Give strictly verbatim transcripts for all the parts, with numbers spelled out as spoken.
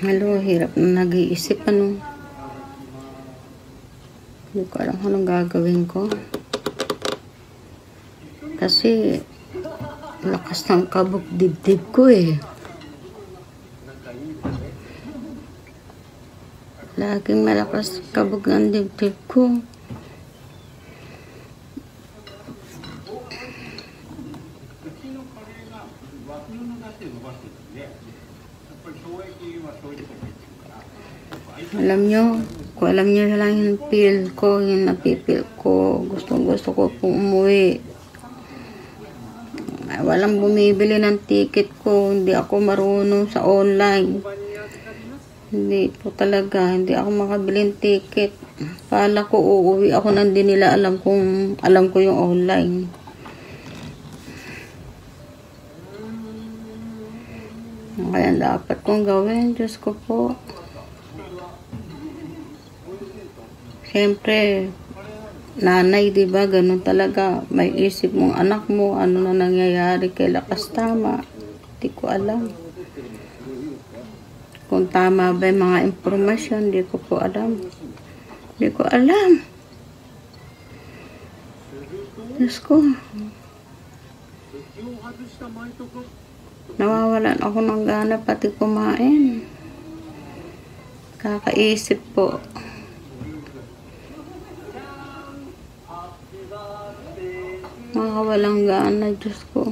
Hello, hirap na nag-iisip ano. Hindi ko alam kung anong gagawin ko. Kasi lakas ng kabog dibdib ko eh. Laging malakas kabog ng dibdib ko. Alam nyo, kung alam nyo lang yung feel ko, yung napipil ko, gustong gusto ko pong umuwi. Walang bumibili ng ticket ko, hindi ako marunong sa online. Hindi po talaga, hindi ako makabili ng ticket. Pala ko uuwi ako, nang di nila alam kung alam ko yung online. Kaya dapat kong gawin, Diyos ko po. Siyempre, nanay, di ba? Ganun talaga. May isip mong anak mo, ano na nangyayari kay Lakas Tama. Hindi ko alam. Kung tama ba yung mga impormasyon, hindi ko po alam. Hindi ko alam. Diyos ko. Nawawalan ako ng gana pati kumain. Kakaisip po. Makawalang gana, Diyos ko.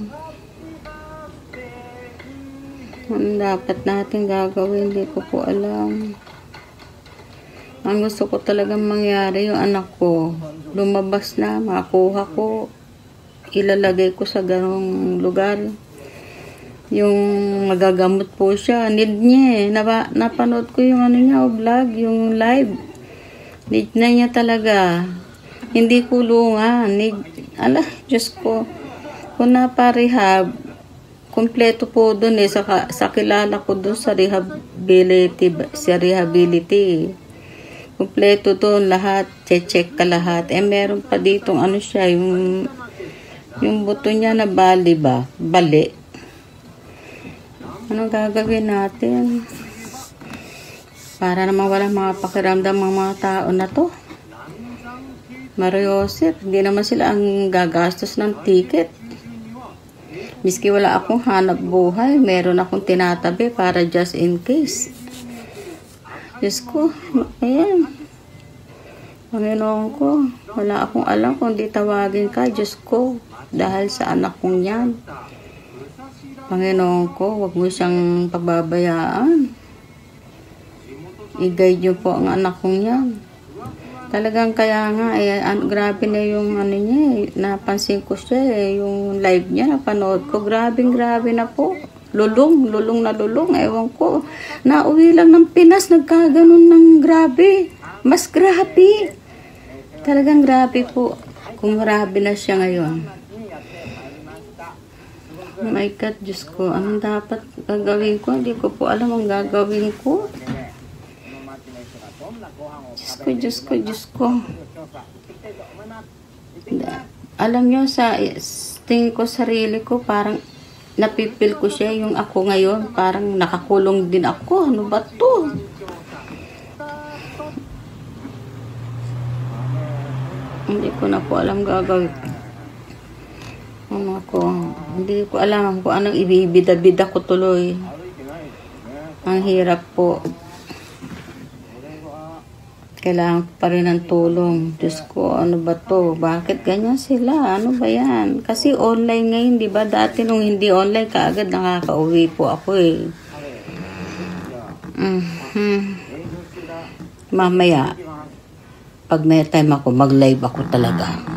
Ano dapat natin gagawin, hindi ko po alam. Ang gusto ko talagang mangyari, yung anak ko, lumabas na, makuha ko, ilalagay ko sa ganong lugar. Yung magagamot po siya, need niya eh. Napa, napanood ko yung ano niya, vlog, yung live. Need na niya talaga. Hindi kulungan. Need, ala, Diyos ko. Kung napa-rehab, kompleto po dun eh. Sa, sa kilala ko dun sa rehability, sa rehability. Kompleto dun lahat. Check-check ka lahat. Eh, meron pa ditong ano siya, yung, yung buto niya na bali ba? Bali. Anong gagawin natin? Para naman walang mga pakiramdam ng mga tao na to. Mariosip, hindi naman sila ang gagastos ng ticket. Miski wala akong hanap buhay, meron akong tinatabi para just in case. Diyos ko, ayan. Panginoon ko, wala akong alam kung di tawagin ka, Diyos ko, dahil sa anak kong yan. Panginoon ko, wag mo siyang pababayaan. I-guide niyo po ang anak kong yan. Talagang kaya nga, eh, an, grabe na yung ano niya, eh, napansin ko siya, eh, yung live niya, napanood ko, grabe, grabe na po. Lulong, lulong na lulong, ewan ko. Nauwi lang ng Pinas, nagkaganon ng grabe. Mas grabe. Talagang grabe po. Kung grabe na siya ngayon. Oh my God, Diyos ko, anong dapat gagawin ko? Hindi ko po alam ang gagawin ko. Diyos ko, Diyos ko, Diyos ko. Alam nyo, sa tingin ko, sarili ko, parang napipil ko siya, yung ako ngayon, parang nakakulong din ako. Ano ba to? Hindi ko na po alam gagawin. Ano ko, hindi ko alam kung anong ibibida-bida ko tuloy. Ang hirap po. Kailangan pa rin ng tulong. Diyos ko, ano ba to? Bakit ganyan sila? Ano ba yan? Kasi online ngayon, di ba? Dati nung hindi online, kaagad nakaka-uwi po ako eh. Mm-hmm. Mamaya, pag may time ako, mag-live ako talaga.